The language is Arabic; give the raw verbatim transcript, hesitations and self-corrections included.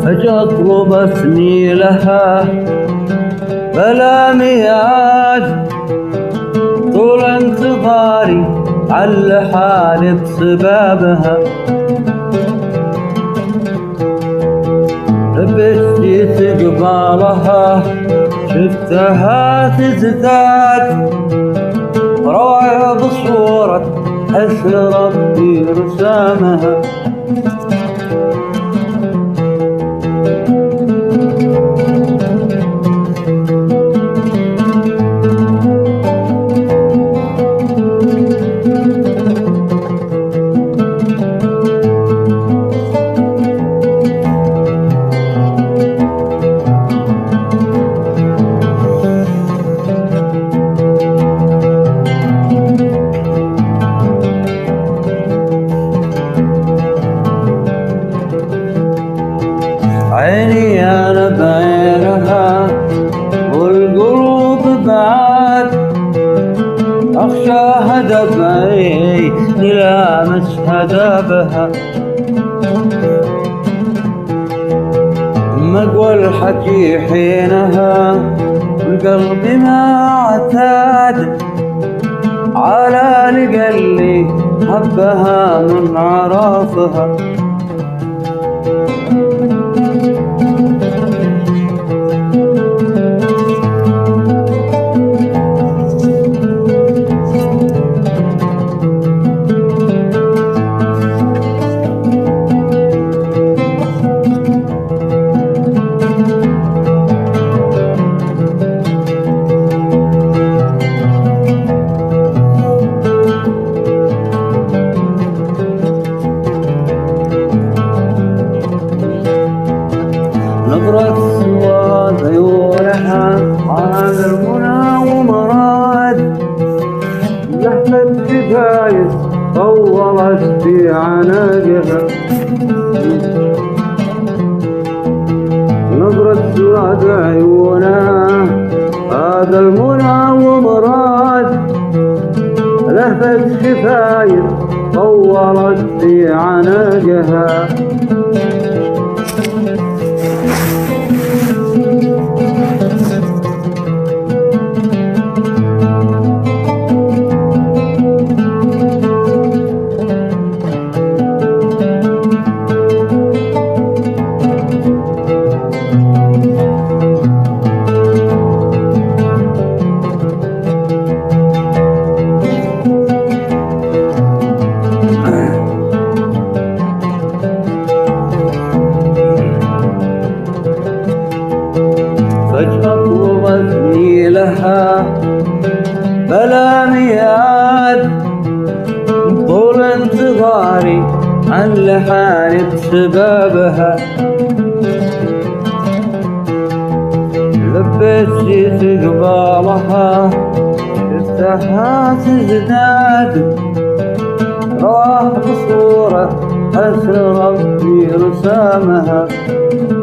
أجي أطلب أثني لها بلا ميعاد، طول انتظاري على حالي بسبابها. لبست جيت قبالها شفتها تزداد روعة بصورة حسن ربي رسامها. عيني أنا بعينها والقلوب بعاد، أخشاها دمعي لامسها دابها. مقوى الحكي حينها والقلب ما اعتاد، على لقلي حبها من عرافها. نظرة سواد عيونها عامر المنى ومراد، لحظة كفاية طولت في عناقها. نظرة سواد عيونها هذا المنى ومراد، لهفة كفاية طولت في عناقها. فجأة طلبتني لها بلا ميعاد، طول انتظاري عن لحالي بسبابها. لبيت جيت قبالها شفتها تزداد روح بصورة حسن ربي رسامها.